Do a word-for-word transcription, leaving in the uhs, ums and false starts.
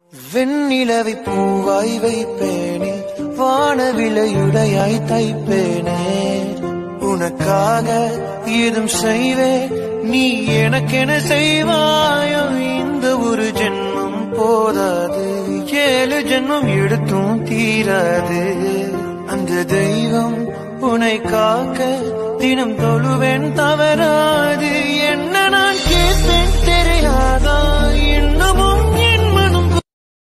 வெண்ணிலவை பூவாய் வைப்பேனே, வானவிலையுடையாய் தைப்பேனே, உனக்காக ஏதும் செய்வேன், நீ எனக்கென செய்வாயோ. இந்த ஒரு ஜென்மம் போதாது, ஏழு ஜென்மம் எடுத்தும் தீராது. அந்த தெய்வம் உன்னை காக்க தினம் தொழுவேன் தவறாது. என்ன நான் கேட்பேன் தெரியாதா இன்னமும்